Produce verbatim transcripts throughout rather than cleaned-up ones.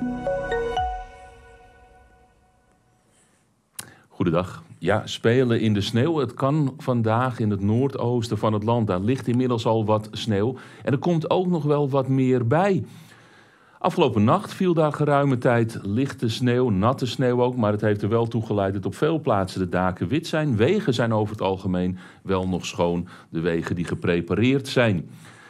Goedendag. Ja, spelen in de sneeuw. Het kan vandaag in het noordoosten van het land. Daar ligt inmiddels al wat sneeuw. En er komt ook nog wel wat meer bij. Afgelopen nacht viel daar geruime tijd lichte sneeuw, natte sneeuw ook. Maar het heeft er wel toe geleid dat op veel plaatsen de daken wit zijn. Wegen zijn over het algemeen wel nog schoon. De wegen die geprepareerd zijn.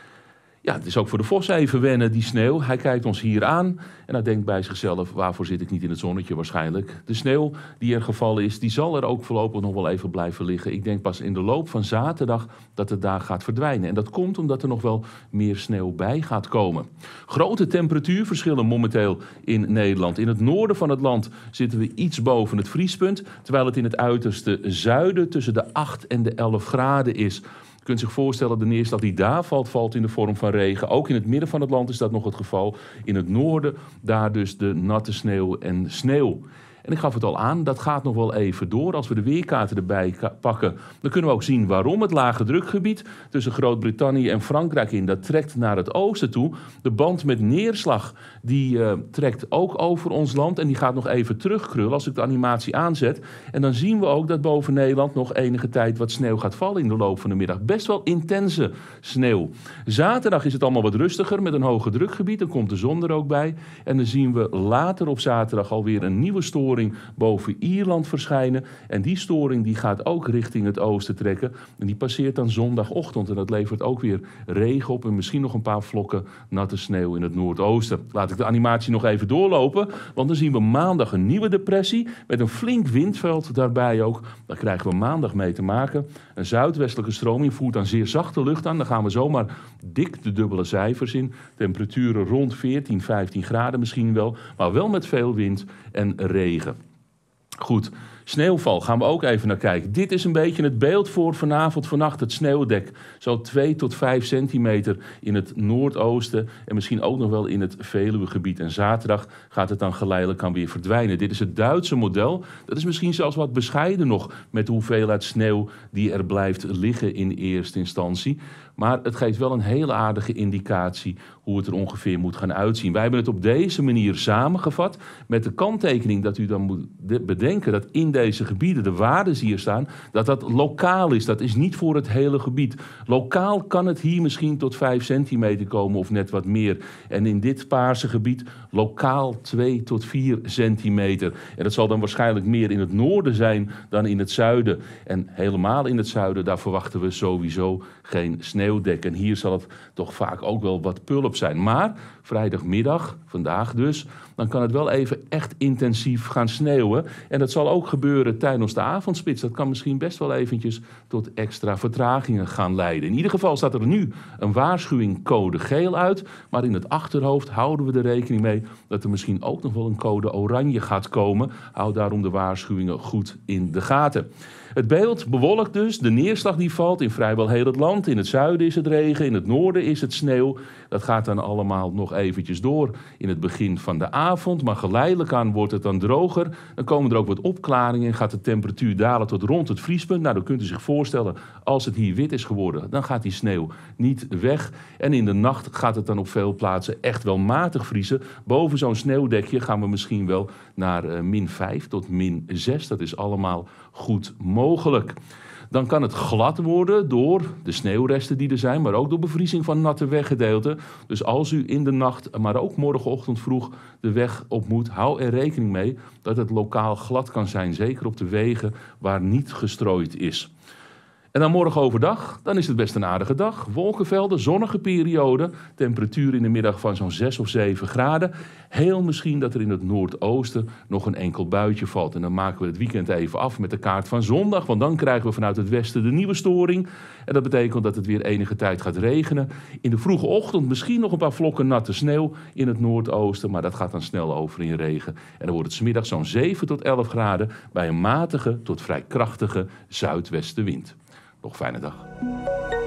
Ja, het is ook voor de vos even wennen, die sneeuw. Hij kijkt ons hier aan en hij denkt bij zichzelf, waarvoor zit ik niet in het zonnetje waarschijnlijk. De sneeuw die er gevallen is, die zal er ook voorlopig nog wel even blijven liggen. Ik denk pas in de loop van zaterdag dat het daar gaat verdwijnen. En dat komt omdat er nog wel meer sneeuw bij gaat komen. Grote temperatuurverschillen momenteel in Nederland. In het noorden van het land zitten we iets boven het vriespunt, terwijl het in het uiterste zuiden tussen de acht en de elf graden is. Je kunt zich voorstellen, de neerslag die daar valt, valt in de vorm van regen. Ook in het midden van het land is dat nog het geval. In het noorden, daar dus de natte sneeuw en sneeuw. En ik gaf het al aan, dat gaat nog wel even door. Als we de weerkaarten erbij pakken, dan kunnen we ook zien waarom het lage drukgebied tussen Groot-Brittannië en Frankrijk in, dat trekt naar het oosten toe. De band met neerslag, die uh, trekt ook over ons land en die gaat nog even terugkrullen als ik de animatie aanzet. En dan zien we ook dat boven Nederland nog enige tijd wat sneeuw gaat vallen in de loop van de middag. Best wel intense sneeuw. Zaterdag is het allemaal wat rustiger met een hoger drukgebied. Dan komt de zon er ook bij. En dan zien we later op zaterdag alweer een nieuwe storing boven Ierland verschijnen. En die storing die gaat ook richting het oosten trekken. En die passeert dan zondagochtend. En dat levert ook weer regen op en misschien nog een paar vlokken natte sneeuw in het noordoosten. Laat ik de animatie nog even doorlopen. Want dan zien we maandag een nieuwe depressie met een flink windveld daarbij ook. Daar krijgen we maandag mee te maken. Een zuidwestelijke stroming voert dan zeer zachte lucht aan. Dan gaan we zomaar dik de dubbele cijfers in. Temperaturen rond veertien, vijftien graden misschien wel. Maar wel met veel wind en regen. Goed, sneeuwval gaan we ook even naar kijken. Dit is een beetje het beeld voor vanavond, vannacht, het sneeuwdek. Zo twee tot vijf centimeter in het noordoosten en misschien ook nog wel in het Veluwegebied. En zaterdag gaat het dan geleidelijk aan weer verdwijnen. Dit is het Duitse model. Dat is misschien zelfs wat bescheiden nog met de hoeveelheid sneeuw die er blijft liggen in eerste instantie. Maar het geeft wel een hele aardige indicatie hoe het er ongeveer moet gaan uitzien. Wij hebben het op deze manier samengevat met de kanttekening dat u dan moet bedenken dat in deze gebieden de waarden hier staan, dat dat lokaal is. Dat is niet voor het hele gebied. Lokaal kan het hier misschien tot vijf centimeter komen of net wat meer. En in dit paarse gebied lokaal twee tot vier centimeter. En dat zal dan waarschijnlijk meer in het noorden zijn dan in het zuiden. En helemaal in het zuiden, daar verwachten we sowieso geen sneeuwdek. En hier zal het toch vaak ook wel wat pulp zijn. Maar vrijdagmiddag, vandaag dus, dan kan het wel even echt intensief gaan sneeuwen. En dat zal ook gebeuren tijdens de avondspits. Dat kan misschien best wel eventjes tot extra vertragingen gaan leiden. In ieder geval staat er nu een waarschuwing code geel uit. Maar in het achterhoofd houden we er rekening mee dat er misschien ook nog wel een code oranje gaat komen. Houd daarom de waarschuwingen goed in de gaten. Het beeld bewolkt dus, de neerslag die valt in vrijwel heel het land. In het zuiden is het regen, in het noorden is het sneeuw. Dat gaat dan allemaal nog eventjes door in het begin van de avond. Maar geleidelijk aan wordt het dan droger. Dan komen er ook wat opklaringen en gaat de temperatuur dalen tot rond het vriespunt. Nou, dan kunt u zich voorstellen, als het hier wit is geworden, dan gaat die sneeuw niet weg. En in de nacht gaat het dan op veel plaatsen echt wel matig vriezen. Boven zo'n sneeuwdekje gaan we misschien wel naar uh, min vijf tot min zes. Dat is allemaal goed mogelijk. Dan kan het glad worden door de sneeuwresten die er zijn, maar ook door bevriezing van natte weggedeelten. Dus als u in de nacht, maar ook morgenochtend vroeg de weg op moet, hou er rekening mee dat het lokaal glad kan zijn. Zeker op de wegen waar niet gestrooid is. En dan morgen overdag, dan is het best een aardige dag. Wolkenvelden, zonnige periode, temperatuur in de middag van zo'n zes of zeven graden. Heel misschien dat er in het noordoosten nog een enkel buitje valt. En dan maken we het weekend even af met de kaart van zondag, want dan krijgen we vanuit het westen de nieuwe storing. En dat betekent dat het weer enige tijd gaat regenen. In de vroege ochtend misschien nog een paar vlokken natte sneeuw in het noordoosten, maar dat gaat dan snel over in regen. En dan wordt het 's middags zo'n zeven tot elf graden bij een matige tot vrij krachtige zuidwestenwind. Nog een fijne dag.